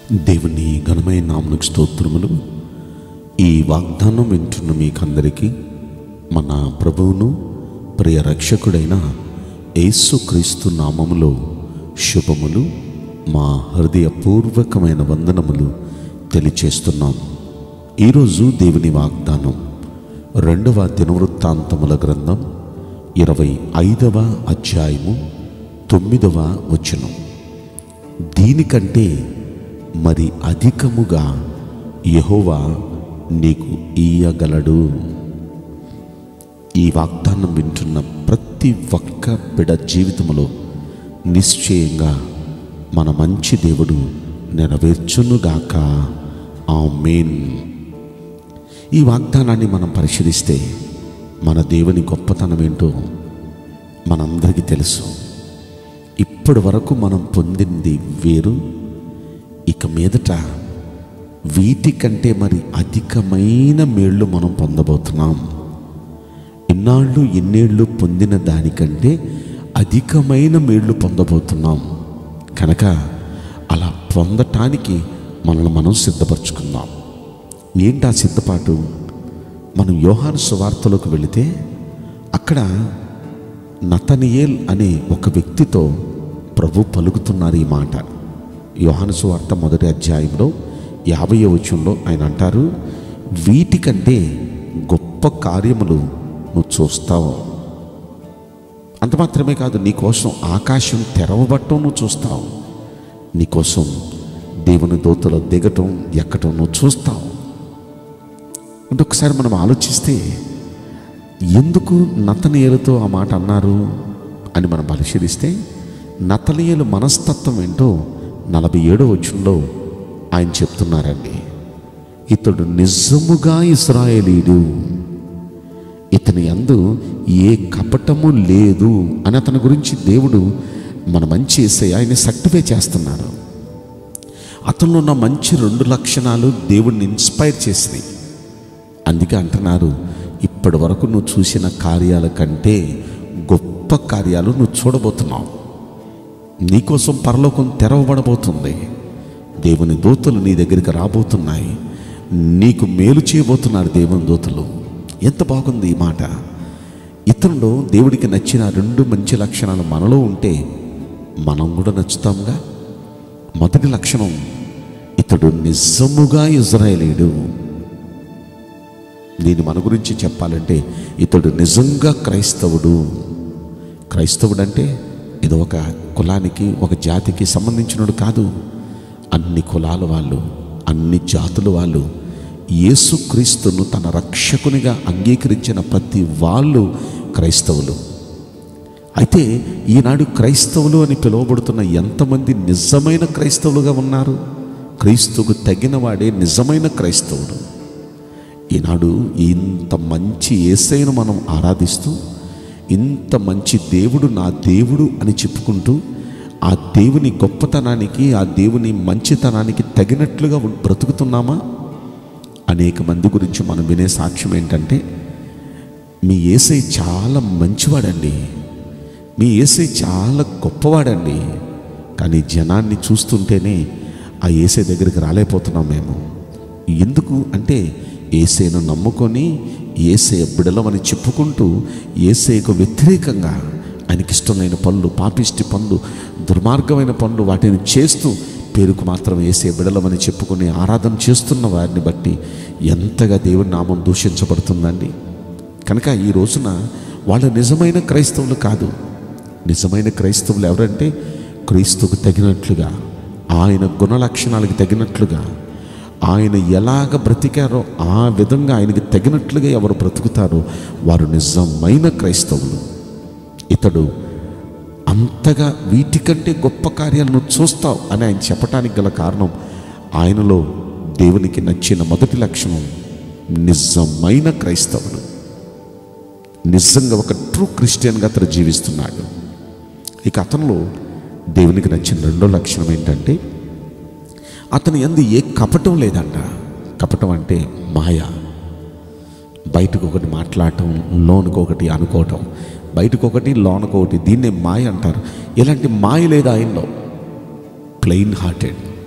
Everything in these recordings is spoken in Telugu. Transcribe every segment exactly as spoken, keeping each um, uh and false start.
దేవుని ఘనమైన నామమునకు స్తోత్రములు. ఈ వాగ్దానం వింటున్న మీకందరికీ మన ప్రభువును ప్రియ రక్షకుడైన యేసుక్రీస్తు నామములో శుభములు, మా హృదయపూర్వకమైన వందనములు తెలియచేస్తున్నాం. ఈరోజు దేవుని వాగ్దానం రెండవ దినవృత్తాంతముల గ్రంథం ఇరవై ఐదవ అధ్యాయము తొమ్మిదవ వచనం. దీనికంటే మరి అధికముగా యెహోవా నీకు ఇయ్యగలడు. ఈ వాగ్దానం వింటున్న ప్రతి ఒక్క బిడ్డ జీవితంలో నిశ్చయంగా మన మంచి దేవుడు నెరవేర్చునుగాక. ఆమేన్. ఈ వాగ్దానాన్ని మనం పరిశీలిస్తే మన దేవుని గొప్పతనం ఏంటో మనందరికీ తెలుసు. ఇప్పటి వరకు మనం పొందింది వేరు, ఇక మీదట వీటికంటే మరి అధికమైన మేళ్ళు మనం పొందబోతున్నాం. ఇన్నాళ్ళు ఇన్నేళ్ళు పొందిన దానికంటే అధికమైన మేళ్ళు పొందబోతున్నాం కనుక అలా పొందటానికి మనల్ని మనం సిద్ధపరచుకుందాం. ఏంటి ఆ సిద్ధపాటు? మనం యోహాను సువార్తలోకి వెళితే అక్కడ నతనయేల్ అనే ఒక వ్యక్తితో ప్రభు పలుకుతున్నారు ఈ మాట. యోహాను సువార్త మొదటి అధ్యాయంలో యాభైవ వచనంలో ఆయన అంటారు, వీటికంటే గొప్ప కార్యములు నువ్వు చూస్తావు. అంత మాత్రమే కాదు, నీకోసం ఆకాశం తెరవబట్టం నువ్వు చూస్తావు, నీకోసం దేవుని దూతలు దిగటం ఎక్కటం నువ్వు చూస్తావు. అంటే ఒకసారి మనం ఆలోచిస్తే ఎందుకు నతనయేలుతో ఆ మాట అన్నారు అని మనం పరిశీలిస్తే నతనయేలు మనస్తత్వం ఏంటో నలభై ఏడో వచనంలో ఆయన చెప్తున్నారండి. ఇతడు నిజముగా ఇశ్రాయేలీయుడు, ఇతని యందు ఏ కపటము లేదు అని అతని గురించి దేవుడు మన మంచి యేసయ్య ఆయన సర్టిఫై చేస్తున్నారు. అతనిలో ఉన్న మంచి రెండు లక్షణాలు దేవుడిని ఇన్స్పైర్ చేసినాయి. అందుకే అంటున్నారు, ఇప్పటి వరకు నువ్వు చూసిన కార్యాల కంటే గొప్ప కార్యాలు నువ్వు చూడబోతున్నావు. నీకోసం పరలోకం తెరవబడబోతుంది. దేవుని దూతలు నీ దగ్గరికి రాబోతున్నాయి, నీకు మేలు చేయబోతున్నారు దేవుని దూతలు. ఎంత బాగుంది ఈ మాట. ఇతరులో దేవుడికి నచ్చిన రెండు మంచి లక్షణాలు మనలో ఉంటే మనం కూడా నచ్చుతాంగా. మొదటి లక్షణం, ఇతడు నిజముగా ఇశ్రాయేలీయుడు. నేను మన గురించి చెప్పాలంటే ఇతడు నిజంగా క్రైస్తవుడు. క్రైస్తవుడు అంటే ఇది ఒక కులానికి ఒక జాతికి సంబంధించినడు కాదు. అన్ని కులాల వాళ్ళు, అన్ని జాతుల వాళ్ళు యేసుక్రీస్తును తన రక్షకునిగా అంగీకరించిన ప్రతి వాళ్ళు క్రైస్తవులు. అయితే ఈనాడు క్రైస్తవులు అని పిలువబడుతున్న ఎంతమంది నిజమైన క్రైస్తవులుగా ఉన్నారు? క్రీస్తుకు తగిన వాడే నిజమైన క్రైస్తవుడు. ఈనాడు ఇంత మంచి యేసయ్యను మనం ఆరాధిస్తూ, ఇంత మంచి దేవుడు నా దేవుడు అని చెప్పుకుంటూ, ఆ దేవుని గొప్పతనానికి ఆ దేవుని మంచితనానికి తగినట్లుగా బ్రతుకుతున్నామా? అనేక మంది గురించి మనం వినే సాక్ష్యం ఏంటంటే, మీ యేసయ్య చాలా మంచివాడండి, మీ యేసయ్య చాలా గొప్పవాడండి, కానీ జనాన్ని చూస్తుంటేనే ఆ యేసయ్య దగ్గరికి రాలేకపోతున్నాం మేము. ఎందుకు అంటే యేసయ్యను నమ్ముకొని యేసయ్య బిడలమని చెప్పుకుంటూ యేసయ్యకు వ్యతిరేకంగా ఆయనకి ఇష్టం లేని పనులు, పాపిష్టి పనులు, దుర్మార్గమైన పనులు వాటిని చేస్తూ పేరుకు మాత్రం యేసయ్య బిడలమని చెప్పుకొని ఆరాధన చేస్తున్న వారిని బట్టి ఎంతగా దేవుని నామం దూషించబడుతుందండి. కనుక ఈ రోజున వాళ్ళు నిజమైన క్రైస్తవులు కాదు. నిజమైన క్రైస్తవులు ఎవరంటే క్రీస్తుకు తగినట్లుగా, ఆయన గుణ లక్షణాలకు తగినట్లుగా, ఆయన ఎలాగ బ్రతికారో ఆ విధంగా ఆయనకి తగినట్లుగా ఎవరు బ్రతుకుతారో వారు నిజమైన క్రైస్తవులు. ఇతడు అంతగా వీటికంటే గొప్ప కార్యాలను చూస్తావు అని ఆయన చెప్పటానికి గల కారణం, ఆయనలో దేవునికి నచ్చిన మొదటి లక్షణం నిజమైన క్రైస్తవుడు. నిజంగా ఒక ట్రూ క్రిస్టియన్గా అతను జీవిస్తున్నాడు. ఇక అతనిలో దేవునికి నచ్చిన రెండో లక్షణం ఏంటంటే, అతని యందు ఏ కపటం లేదంట. కపటం అంటే మాయ. బయటకు ఒకటి మాట్లాడటం, లోనుకు ఒకటి అనుకోవటం, బయటకు ఒకటి లోనుకు ఒకటి, దీన్నే మాయ అంటారు. ఇలాంటి మాయ లేదు ఆయనలో. ప్లెయిన్ హార్టెడ్,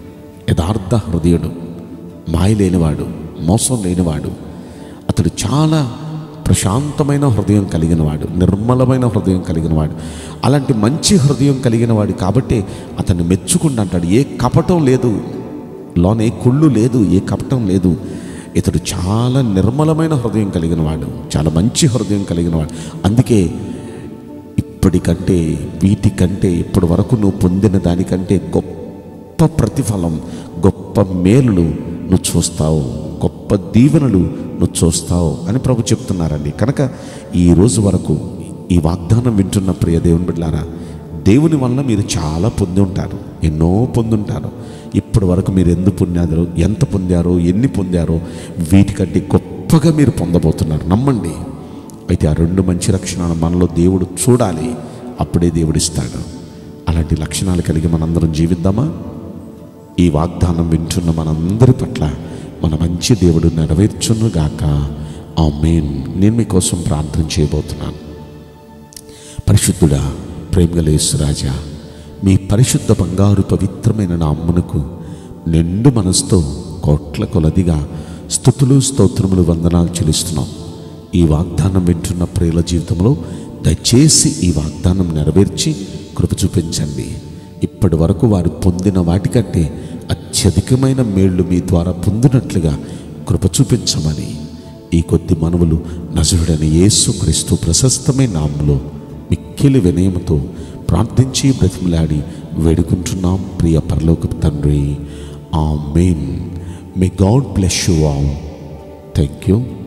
యథార్థ హృదయుడు, మాయ లేనివాడు, మోసం లేనివాడు. అతడు చాలా ప్రశాంతమైన హృదయం కలిగినవాడు, నిర్మలమైన హృదయం కలిగినవాడు. అలాంటి మంచి హృదయం కలిగినవాడు కాబట్టి అతన్ని మెచ్చుకుంటూ అంటాడు, ఏ కపటం లేదు, లోనే ఏ కుళ్ళు లేదు, ఏ కపటం లేదు. ఇతడు చాలా నిర్మలమైన హృదయం కలిగినవాడు, చాలా మంచి హృదయం కలిగినవాడు. అందుకే ఇప్పటికంటే వీటికంటే ఇప్పటి వరకు నువ్వు పొందిన దానికంటే గొప్ప ప్రతిఫలం, గొప్ప మేలులు నువ్వు చూస్తావు, గొప్ప దీవెనలు నువ్వు చూస్తావు అని ప్రభు చెప్తున్నారండి. కనుక ఈరోజు వరకు ఈ వాగ్దానం వింటున్న ప్రియ దేవుని బిడ్డలారా, దేవుని వల్ల మీరు చాలా పొంది ఉంటారు, ఎన్నో పొందుంటారు. ఇప్పటి వరకు మీరు ఎందుకు పొందారో, ఎంత పొందారో, ఎన్ని పొందారో వీటికంటే గొప్పగా మీరు పొందబోతున్నారు. నమ్మండి. అయితే ఆ రెండు మంచి లక్షణాలు మనలో దేవుడు చూడాలి, అప్పుడే దేవుడు ఇస్తాడు. అలాంటి లక్షణాలు కలిగి మనందరం జీవిద్దామా? ఈ వాగ్దానం వింటున్న మనందరి పట్ల మన మంచి దేవుడు నెరవేర్చునుగాక. ఆమేన్. నేను మీకోసం ప్రార్థన చేయబోతున్నాను. పరిశుద్ధుడా, ప్రేమగల యేసురాజా, మీ పరిశుద్ధ బంగారు పవిత్రమైన నామమునకు నిండు మనసుతో కోట్ల కొలదిగా స్తుతులు, స్తోత్రములు, వందనాలు చెల్లిస్తున్నాం. ఈ వాగ్దానం వింటున్న ప్రియుల జీవితంలో దయచేసి ఈ వాగ్దానం నెరవేర్చి కృప చూపించండి. ఇప్పటి వరకు వారు పొందిన వాటికంటే అత్యధికమైన మేళ్లు మీ ద్వారా పొందినట్లుగా కృప చూపించమని ఈ కొద్ది మనవులు నజరుడైన యేసుక్రీస్తు ప్రశస్తమైన నామములో మిక్కిలి వినయముతో ప్రార్థించి బ్రతిమలాడి వేడుకుంటున్నాం ప్రియ పరలోకపు తండ్రి. Amen. May God bless you all. Thank you.